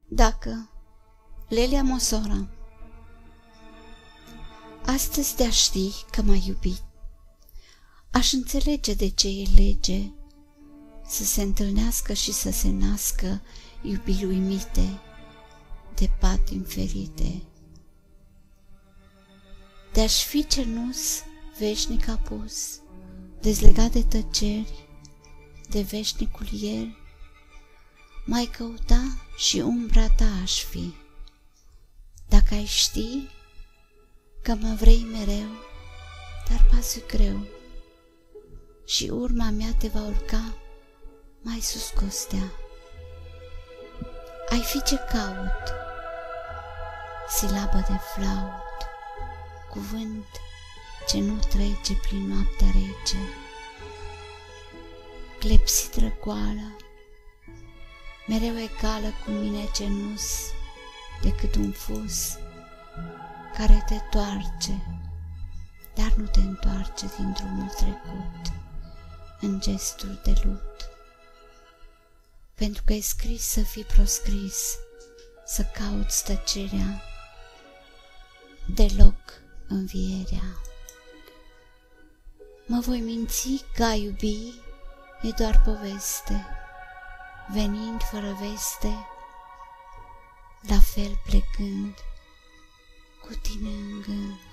Dacă Lelia Mosora. Astăzi te-aș ști că m-ai iubit, aș înțelege de ce e lege să se întâlnească și să se nască iubiri uimite de patimi ferite. De-aș fi cenus veșnic apus, dezlegat de tăceri, de veșnicul ieri, mai căuta și umbra ta aș fi. Dacă ai ști că mă vrei mereu, dar pasul greu și urma mea te va urca mai sus costea. Ai fi ce caut, silabă de flaut, cuvânt ce nu trece prin noaptea rece, clepsidră goală, mereu egală cu mine cenus, decât un fus care te toarce, dar nu te întoarce din drumul trecut în gesturi de lut. Pentru că e scris să fii proscris, să cauți tăcerea, deloc învierea. Mă voi minți că a iubi e doar poveste, venind fără veste, la fel plecând cu tine în gând.